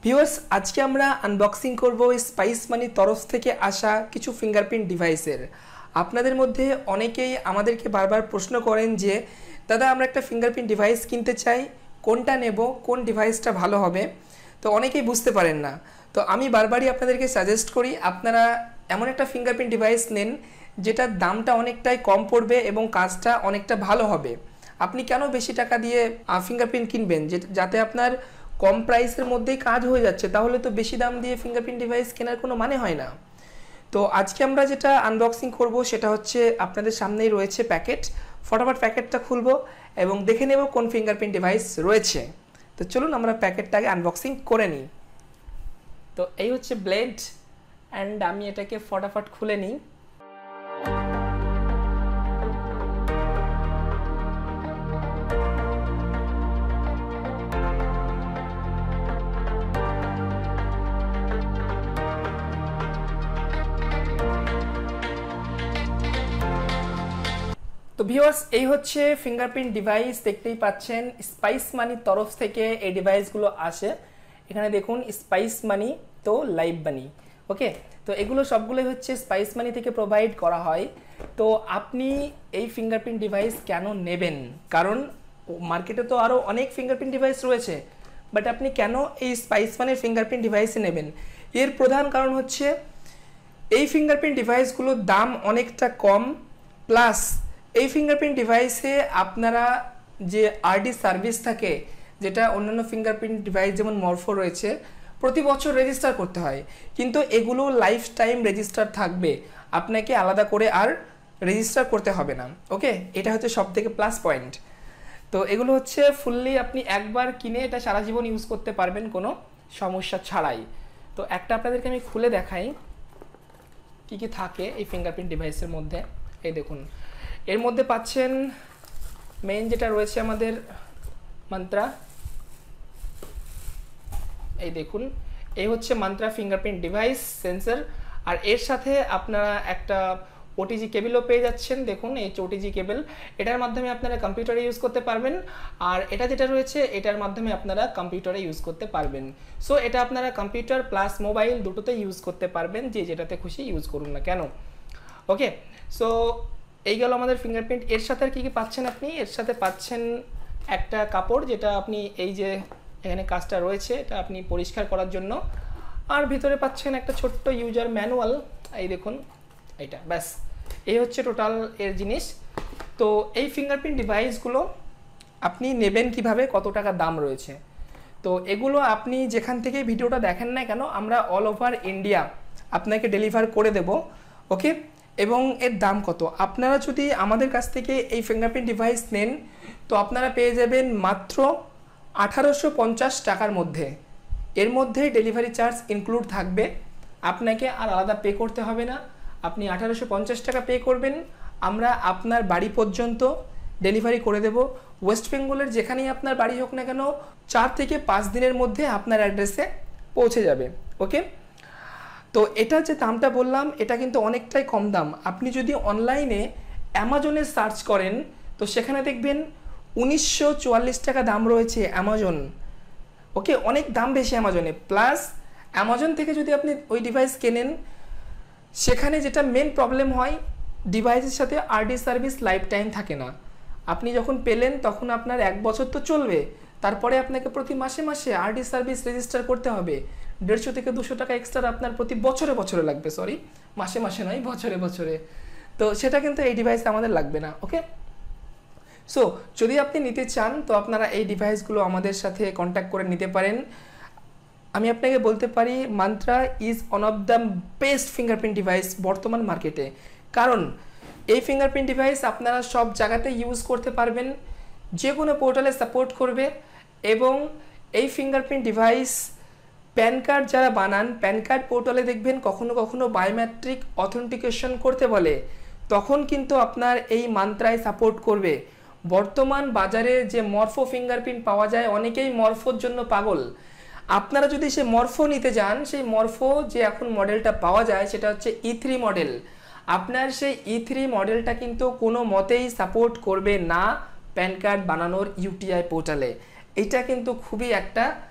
Viewers, আজকে আমরা unboxing করব স্পাইস মানি তরফ থেকে আসা কিছু ফিঙ্গারপ্রিন্ট ডিভাইসের। আপনাদের মধ্যে অনেকেই আমাদেরকে বারবার প্রশ্ন করেন যে দাদা আমরা একটা ফিঙ্গারপ্রিন্ট ডিভাইস কিনতে চাই, কোনটা নেব, কোন ডিভাইসটা ভালো হবে। তো অনেকেই বুঝতে পারেন না। তো আমি বারবারই আপনাদেরকে সাজেস্ট করি আপনারা এমন একটা ফিঙ্গারপ্রিন্ট ডিভাইস নেন যেটার দামটা অনেকটাই কম পড়বে এবং কাজটা অনেকটা ভালো হবে। আপনি কেন বেশি টাকা দিয়ে ফিঙ্গারপ্রিন্ট কিনবেন যাতে আপনার কম প্রাইসের মধ্যেই কাজ হয়ে যাচ্ছে? তাহলে তো বেশি দাম দিয়ে ফিঙ্গারপ্রিন্ট ডিভাইস কেনার কোনো মানে হয় না। তো আজকে আমরা যেটা আনবক্সিং করব সেটা হচ্ছে আপনাদের সামনেই রয়েছে প্যাকেট। ফটাফট প্যাকেটটা খুলবো এবং দেখে নেব কোন ফিঙ্গারপ্রিন্ট ডিভাইস রয়েছে। তো চলুন আমরা প্যাকেটটাকে আনবক্সিং করে নিই। তো এই হচ্ছে ব্লেড অ্যান্ড আমি এটাকে ফটাফট খুলে নিই। তো ভিউয়ার্স, এই হচ্ছে ফিঙ্গারপ্রিন্ট ডিভাইস। দেখতেই পাচ্ছেন স্পাইস মানির তরফ থেকে এই ডিভাইসগুলো আসে। এখানে দেখুন স্পাইস মানি তো লাইভ মানি, ওকে। তো এগুলো সবগুলোই হচ্ছে স্পাইস মানি থেকে প্রোভাইড করা হয়। তো আপনি এই ফিঙ্গারপ্রিন্ট ডিভাইস কেন নেবেন? কারণ মার্কেটে তো আরও অনেক ফিঙ্গারপ্রিন্ট ডিভাইস রয়েছে, বাট আপনি কেন এই স্পাইস মানির ফিঙ্গারপ্রিন্ট ডিভাইসে নেবেন? এর প্রধান কারণ হচ্ছে এই ফিঙ্গারপ্রিন্ট ডিভাইসগুলোর দাম অনেকটা কম, প্লাস এই ফিঙ্গারপ্রিন্ট ডিভাইসে আপনারা যে আরডি সার্ভিস থাকে, যেটা অন্যান্য ফিঙ্গারপ্রিন্ট ডিভাইস যেমন মরফো রয়েছে প্রতি বছর রেজিস্টার করতে হয়, কিন্তু এগুলো লাইফ টাইম রেজিস্টার থাকবে, আপনাকে আলাদা করে আর রেজিস্টার করতে হবে না, ওকে। এটা হচ্ছে সব থেকে প্লাস পয়েন্ট। তো এগুলো হচ্ছে ফুললি আপনি একবার কিনে এটা সারা জীবন ইউজ করতে পারবেন কোনো সমস্যা ছাড়াই। তো একটা আপনাদেরকে আমি খুলে দেখাই কি কি থাকে এই ফিঙ্গারপ্রিন্ট ডিভাইসের মধ্যে। এই দেখুন, এর মধ্যে পাচ্ছেন মেইন যেটা রয়েছে আমাদের মন্ত্রা। এই দেখুন, এই হচ্ছে মন্ত্রা ফিঙ্গারপ্রিন্ট ডিভাইস সেন্সর। আর এর সাথে আপনারা একটা ওটিজি কেবলও পেয়ে যাচ্ছেন। দেখুন এই ওটিজি কেবল, এটার মাধ্যমে আপনারা কম্পিউটারে ইউজ করতে পারবেন। আর এটা যেটা রয়েছে এটার মাধ্যমে আপনারা কম্পিউটারে ইউজ করতে পারবেন। সো এটা আপনারা কম্পিউটার প্লাস মোবাইল দুটোতে ইউজ করতে পারবেন, যে যেটাতে খুশি ইউজ করুন না কেন, ওকে। সো এই গেল আমাদের ফিঙ্গারপ্রিন্ট। এর সাথে আর কি কি পাচ্ছেন আপনি? এর সাথে পাচ্ছেন একটা কাপড়, যেটা আপনি এই যে এখানে কাজটা রয়েছে এটা আপনি পরিষ্কার করার জন্য। আর ভিতরে পাচ্ছেন একটা ছোট্ট ইউজার ম্যানুয়াল। এই দেখুন এইটা, ব্যাস এই হচ্ছে টোটাল এর জিনিস। তো এই ফিঙ্গারপ্রিন্ট ডিভাইসগুলো আপনি নেবেন কিভাবে, কত টাকা দাম রয়েছে? তো এগুলো আপনি যেখান থেকে ভিডিওটা দেখেন না কেন, আমরা অল ওভার ইন্ডিয়া আপনাকে ডেলিভার করে দেব, ওকে। এবং এর দাম কত? আপনারা যদি আমাদের কাছ থেকে এই ফিঙ্গারপ্রিন্ট ডিভাইস নেন তো আপনারা পেয়ে যাবেন মাত্র 1850 টাকার মধ্যে। এর মধ্যে ডেলিভারি চার্জ ইনক্লুড থাকবে, আপনাকে আর আলাদা পে করতে হবে না। আপনি 1850 টাকা পে করবেন, আমরা আপনার বাড়ি পর্যন্ত ডেলিভারি করে দেব। ওয়েস্ট বেঙ্গলের যেখানেই আপনার বাড়ি হোক না কেন 4 থেকে 5 দিনের মধ্যে আপনার অ্যাড্রেসে পৌঁছে যাবে, ওকে। তো এটা যে দামটা বললাম এটা কিন্তু অনেকটাই কম দাম। আপনি যদি অনলাইনে অ্যামাজনে সার্চ করেন তো সেখানে দেখবেন 1944 টাকা দাম রয়েছে অ্যামাজন, ওকে। অনেক দাম বেশি অ্যামাজনে। প্লাস অ্যামাজন থেকে যদি আপনি ওই ডিভাইস কেনেন, সেখানে যেটা মেন প্রবলেম হয়, ডিভাইসের সাথে আরডি সার্ভিস লাইফ টাইম থাকে না। আপনি যখন পেলেন তখন আপনার 1 বছর তো চলবে, তারপরে আপনাকে প্রতি মাসে মাসে আরডি সার্ভিস রেজিস্টার করতে হবে। 150 থেকে 200 টাকা এক্সট্রা আপনার প্রতি বছরে বছরে লাগবে, সরি মাসে মাসে নয়, বছরে বছরে। তো সেটা কিন্তু এই ডিভাইসে আমাদের লাগবে না, ওকে। সো যদি আপনি নিতে চান তো আপনারা এই ডিভাইসগুলো আমাদের সাথে কন্ট্যাক্ট করে নিতে পারেন। আমি আপনাকে বলতে পারি Mantra is one of the best fingerprint device বর্তমান মার্কেটে। কারণ এই ফিঙ্গারপ্রিন্ট ডিভাইস আপনারা সব জায়গাতে ইউজ করতে পারবেন, যে কোনো পোর্টালে সাপোর্ট করবে। এবং এই ফিঙ্গারপ্রিন্ট ডিভাইস প্যান কার্ড যারা বানান, প্যান কার্ড পোর্টালে দেখবেন কখনো কখনো বায়োমেট্রিক অথেন্টিকেশন করতে বলে, তখন কিন্তু আপনার এই মন্ত্রায় সাপোর্ট করবে। বর্তমান বাজারে যে মরফো ফিঙ্গারপ্রিন্ট পাওয়া যায়, অনেকেই মরফোর জন্য পাগল। আপনারা যদি সে মরফো নিতে যান, সেই মরফো যে এখন মডেলটা পাওয়া যায় সেটা হচ্ছে E3 মডেল। আপনার সেই E3 মডেলটা কিন্তু কোনো মতেই সাপোর্ট করবে না প্যান কার্ড বানানোর ইউটিআই পোর্টালে। এটা কিন্তু খুবই একটা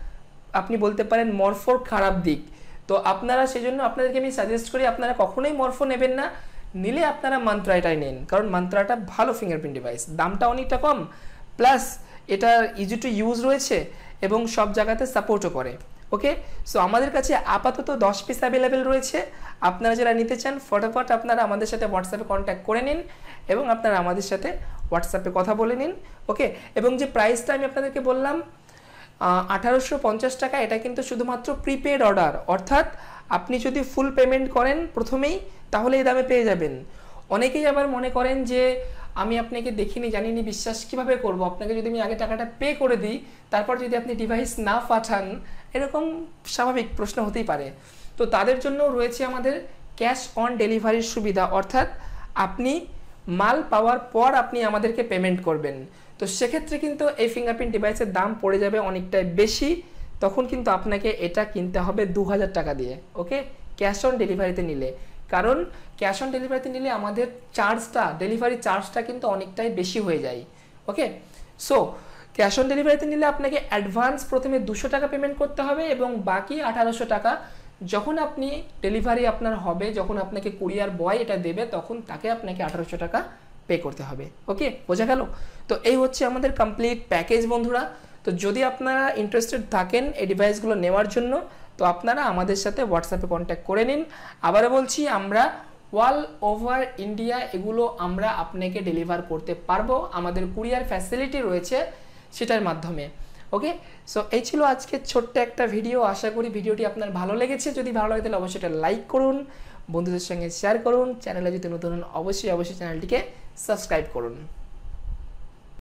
আপনি বলতে পারেন মরফোর খারাপ দিক। তো আপনারা সেজন্য আপনাদেরকে আমি সাজেস্ট করি আপনারা কখনোই মরফো নেবেন না, নিলে আপনারা মান্ত্রা এটাই নেন, কারণ মান্ত্রাটা ভালো ফিঙ্গারপ্রিন্ট ডিভাইস, দামটা অনেকটা কম, প্লাস এটা ইজি টু ইউজ রয়েছে এবং সব জায়গাতে সাপোর্টও করে। ওকে, সো আমাদের কাছে আপাতত 10 পিস অ্যাভেলেবেল রয়েছে। আপনারা যারা নিতে চান ফটাফট আপনারা আমাদের সাথে হোয়াটসঅ্যাপে কন্ট্যাক্ট করে নিন এবং আপনারা আমাদের সাথে হোয়াটসঅ্যাপে কথা বলে নিন। ওকে, এবং যে প্রাইসটা আমি আপনাদেরকে বললাম 1850 টাকা, এটা কিন্তু শুধুমাত্র প্রিপেড অর্ডার, অর্থাৎ আপনি যদি ফুল পেমেন্ট করেন প্রথমেই তাহলে এই দামে পেয়ে যাবেন। অনেকেই আবার মনে করেন যে আমি আপনাকে দেখিনি জানিনি বিশ্বাস কিভাবে করব, আপনাকে যদি আমি আগে টাকাটা পে করে দিই তারপর যদি আপনি ডিভাইস না পাঠান, এরকম স্বাভাবিক প্রশ্ন হতেই পারে। তো তাদের জন্য রয়েছে আমাদের ক্যাশ অন ডেলিভারির সুবিধা, অর্থাৎ আপনি মাল পাওয়ার পর আপনি আমাদেরকে পেমেন্ট করবেন। তো সেক্ষেত্রে কিন্তু এই ফিঙ্গারপ্রিন্ট ডিভাইসের দাম পড়ে যাবে অনেকটাই বেশি, তখন কিন্তু আপনাকে এটা কিনতে হবে 2000 টাকা দিয়ে। ওকে, ক্যাশ অন ডেলিভারিতে নিলে, কারণ ক্যাশ অন ডেলিভারিতে নিলে আমাদের চার্জটা, ডেলিভারি চার্জটা কিন্তু অনেকটাই বেশি হয়ে যায়। ওকে, সো ক্যাশ অন ডেলিভারিতে নিলে আপনাকে অ্যাডভান্স প্রথমে 200 টাকা পেমেন্ট করতে হবে এবং বাকি 1800 টাকা যখন আপনি ডেলিভারি আপনার হবে, যখন আপনাকে কুরিয়ার বয় এটা দেবে, তখন তাকে আপনাকে 1800 টাকা পে করতে হবে। ওকে, বোঝা গেল? তো এই হচ্ছে আমাদের কমপ্লিট প্যাকেজ বন্ধুরা। তো যদি আপনারা ইন্টারেস্টেড থাকেন এই ডিভাইসগুলো নেওয়ার জন্য, তো আপনারা আমাদের সাথে হোয়াটসঅ্যাপে কন্ট্যাক্ট করে নিন। আবারও বলছি, আমরা অল ওভার ইন্ডিয়া এগুলো আমরা আপনাকে ডেলিভার করতে পারবো, আমাদের কুরিয়ার ফ্যাসিলিটি রয়েছে সেটার মাধ্যমে। ওকে, সো এই ছিল আজকে ছোট্ট একটা ভিডিও। আশা করি ভিডিওটি আপনার ভালো লেগেছে। যদি ভালো লাগে তাহলে অবশ্যই এটা লাইক করুন, বন্ধুদের সঙ্গে শেয়ার করুন, চ্যানেলে যদি নতুন হন অবশ্যই চ্যানেলটিকে সাবস্ক্রাইব করুন।